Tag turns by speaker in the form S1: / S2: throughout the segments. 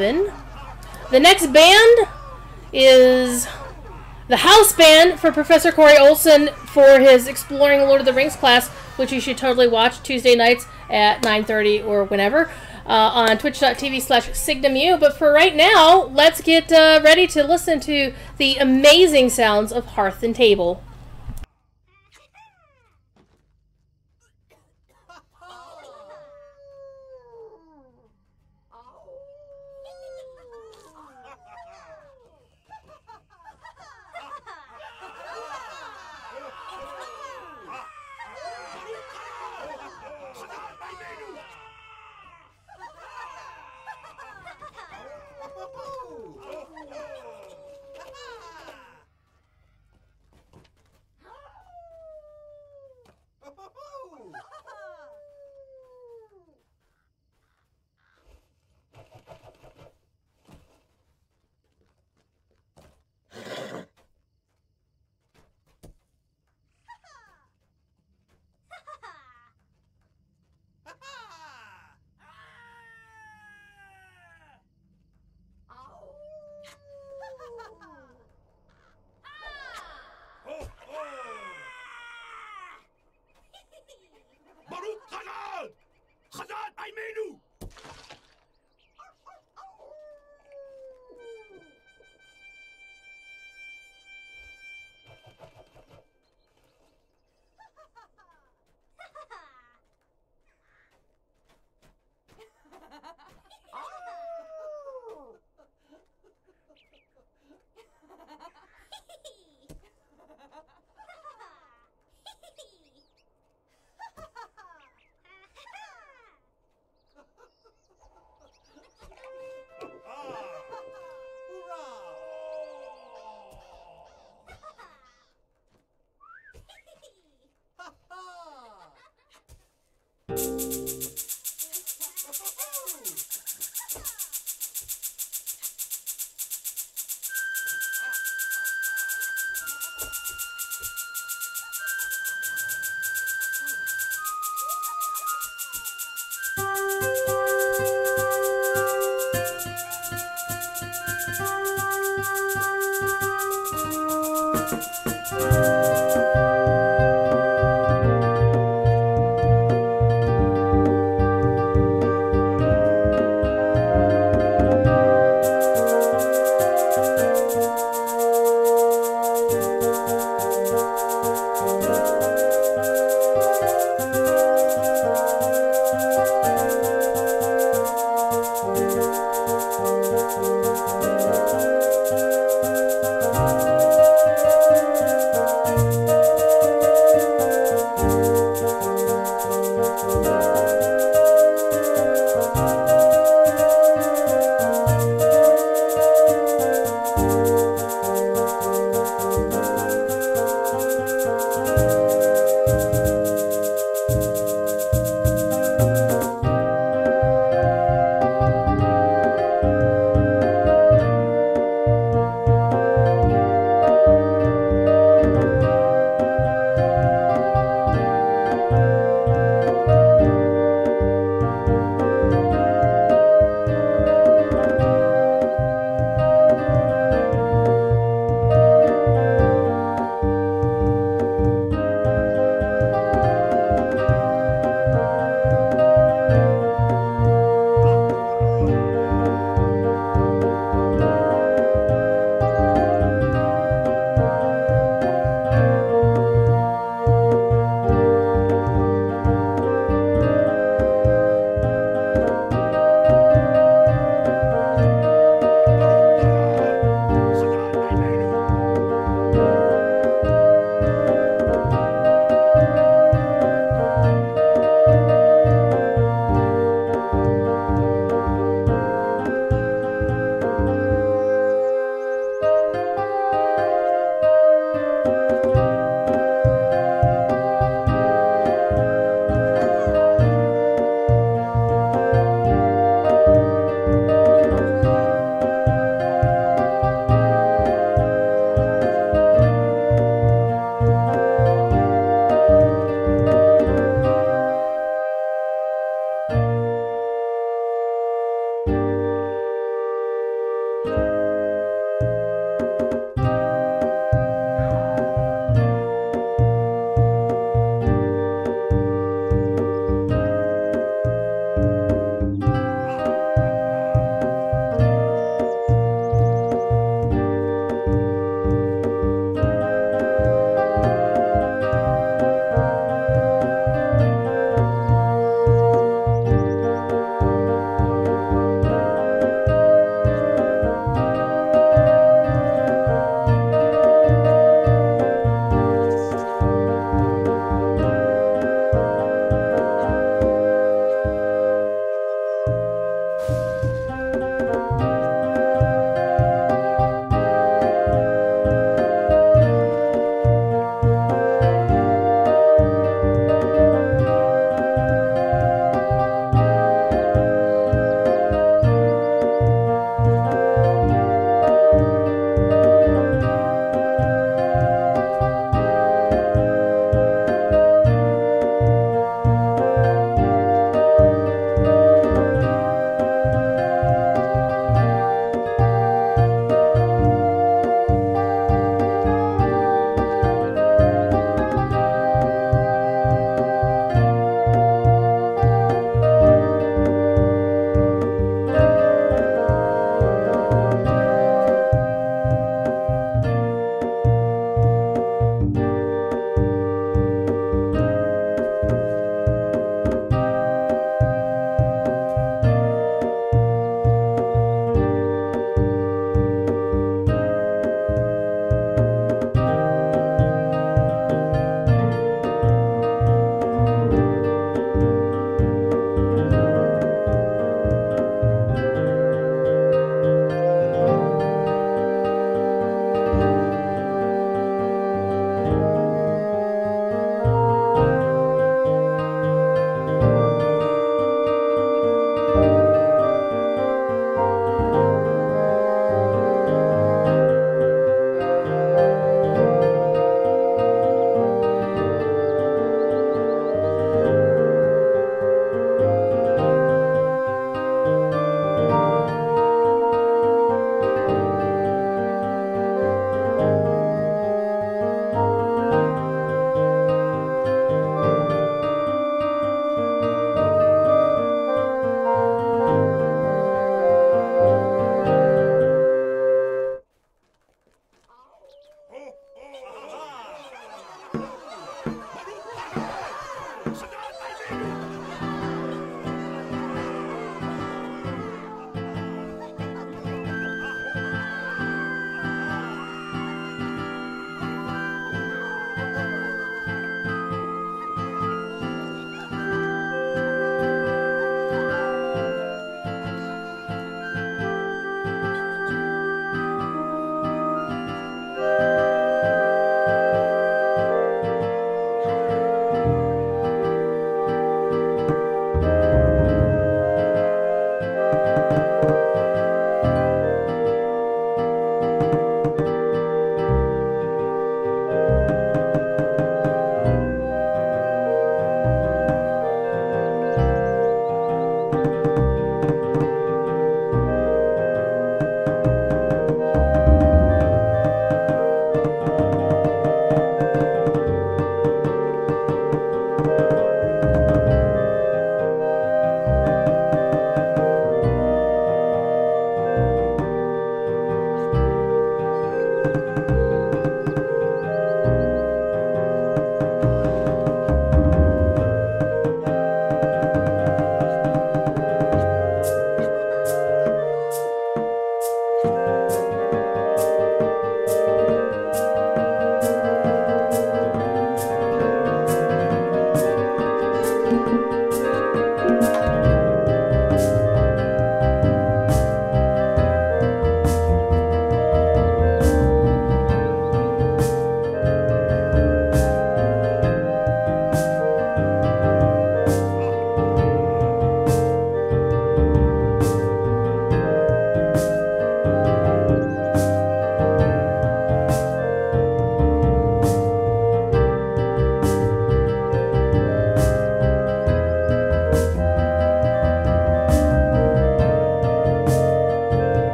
S1: The next band is the house band for Professor Corey Olson for his Exploring Lord of the Rings class, which you should totally watch Tuesday nights at 9:30 or whenever on twitch.tv/SignaMu. But for right now, let's get ready to listen to the amazing sounds of Hearth and Table.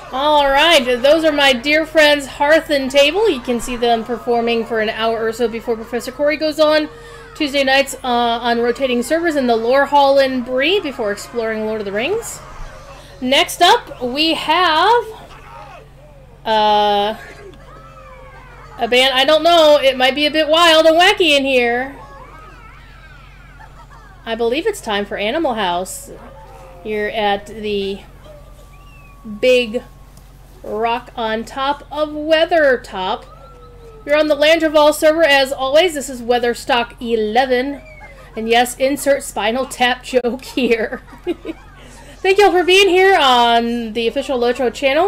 S1: Alright, those are my dear friends Hearth and Table. You can see them performing for an hour or so before Professor Corey goes on Tuesday nights on rotating servers in the Lore Hall in Bree before exploring Lord of the Rings. Next up, we have a band, I don't know, it might be a bit wild and wacky in here. I believe it's time for Animal House here at the big rock on top of Weathertop. You're on the Landroval server as always. This is Weatherstock XI. And yes, insert Spinal Tap joke here. Thank y'all for being here on the official Lotro channel.